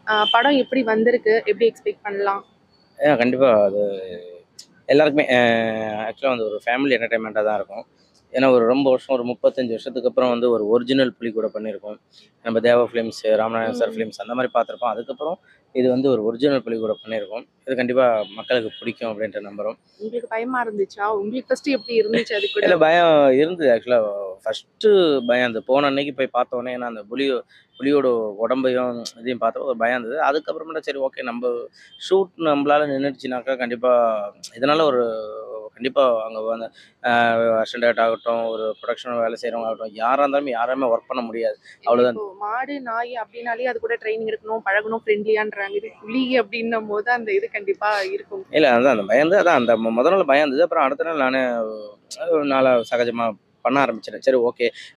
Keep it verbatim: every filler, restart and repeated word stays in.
அ படம் எப்படி வந்திருக்கு? எப்படி எக்ஸ்பெக்ட் பண்ணலாம்? ஏன்னா கண்டிப்பா அது எல்லாருக்குமே அ ஆக்சுவலா வந்து ஒரு ஃபேமிலி என்டர்டெயின்மெண்ட்டா தான் இருக்கும். ஏன்னா ஒரு ரொம்ப வருஷம் ஒரு முப்பத்தி ஐந்து வருஷத்துக்கு அப்புறம் வந்து ஒரு ஒரிஜினல் புலிக்கூட பண்ணியிருக்கோம். நம்ம தேவா ஃபிலிம்ஸ், ராமநாதன் சார் ம். ஃபிலிம்ஸ் அந்த மாரி பார்த்துருப்போம். அதுக்கப்புறம் இது வந்து ஒரு ஒரிஜினல் புலிக்கூட பண்ணியிருக்கோம். இது கண்டிப்பா மக்களுக்கு பிடிக்கும் அப்படின்ட்டு நம்புறோம். உங்களுக்கு பயமா இருந்துச்சா? உங்களுக்கு ஃபர்ஸ்ட்டு எப்படி இருந்துச்சு அது கூட? இல்ல பயம் இருந்தது ஆக்சுவலா ஃபர்ஸ்ட்டு பயம் அந்த போன அன்னைக்கு போய் பார்த்தோனே ஏன்னா அந்த புலி புலியோட உடம்பையும் இதையும் பார்த்தப்போ ஒரு பயம் இருந்தது. அதுக்கப்புறமேட்டு சரி ஓகே நம்ப ஷூட் நம்பளால நின்னுடுச்சுனாக்கா கண்டிப்பா இதனால ஒரு கண்டிப்பா அங்க வந்து அ அசிஸ்டன்ட் ஆகட்டும், ஒரு புரொடக்ஷன்ல வேலை செய்றவங்க ஆகட்டும், யாரா இருந்தாலுமே யாராலுமே ஒர்க் பண்ண முடியாது. இல்ல அவ்வளோதான். இப்போ மாடு, நாய் அப்படின்னாலே அது கூட ட்ரெய்னிங் எடுக்கணும், பழகணும், ஃப்ரெண்ட்லியான்றாங்க. இது புலி அப்படின்னும்போது அந்த இது கண்டிப்பா இருக்கும். இல்ல அதான் அந்த பயந்து அதான் அந்த மொ மொத நாள் பயம் இருந்தது. அப்புறம் அடுத்த நாள் நானு நாள சகஜமா பண்ண ஆரம்பிச்சுட்டேன். சரி ஓகே.